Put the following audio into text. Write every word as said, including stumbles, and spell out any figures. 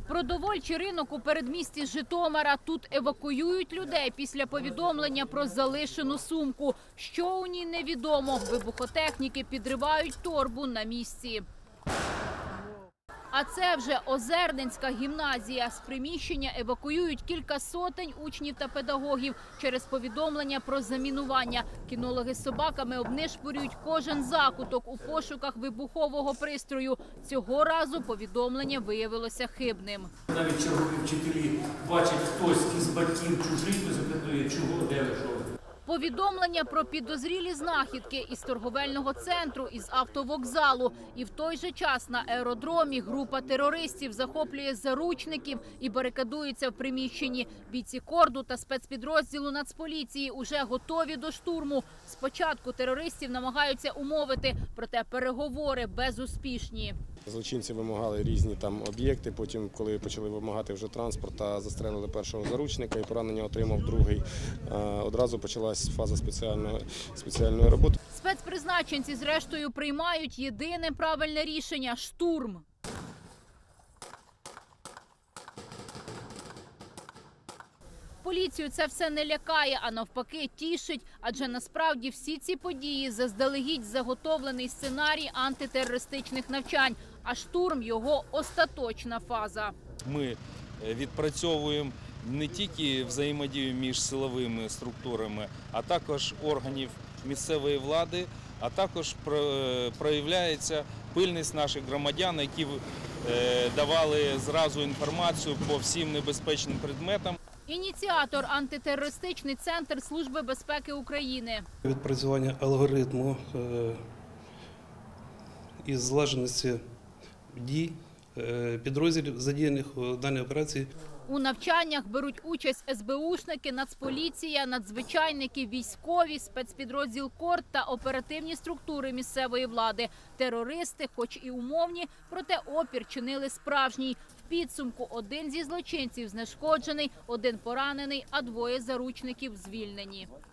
Продовольчий ринок у передмісті Житомира. Тут евакуюють людей після повідомлення про залишену сумку. Що у ній невідомо. Вибухотехніки підривають торбу на місці. А це вже Озерненська гімназія. З приміщення евакуюють кілька сотень учнів та педагогів через повідомлення про замінування. Кінологи з собаками обнишпорюють кожен закуток у пошуках вибухового пристрою. Цього разу повідомлення виявилося хибним. Навіть чергові вчителі бачать хтось із батьків чужий, то запитує, чого, де ви, що. Повідомлення про підозрілі знахідки із торговельного центру, із автовокзалу. І в той же час на аеродромі група терористів захоплює заручників і барикадується в приміщенні. Бійці Корду та спецпідрозділу Нацполіції уже готові до штурму. Спочатку терористів намагаються умовити, проте переговори безуспішні. Злочинці вимагали різні там об'єкти, потім, коли почали вимагати вже транспорт, застрелили першого заручника і поранення отримав другий. Одразу почалась фаза спеціальної, спеціальної роботи. Спецпризначенці зрештою приймають єдине правильне рішення – штурм. Поліцію це все не лякає, а навпаки тішить, адже насправді всі ці події – заздалегідь заготовлений сценарій антитерористичних навчань, а штурм – його остаточна фаза. Ми відпрацьовуємо не тільки взаємодію між силовими структурами, а також органів місцевої влади, а також проявляється пильність наших громадян, які давали зразу інформацію по всім небезпечним предметам. Ініціатор – антитерористичний центр Служби безпеки України. Відпрацювання алгоритму із злаженості дій підрозділів, задіяних у даній операції. У навчаннях беруть участь ес бе ушники, Нацполіція, надзвичайники, військові, спецпідрозділ Корд та оперативні структури місцевої влади. Терористи, хоч і умовні, проте опір чинили справжній. В підсумку один зі злочинців знешкоджений, один поранений, а двоє заручників звільнені.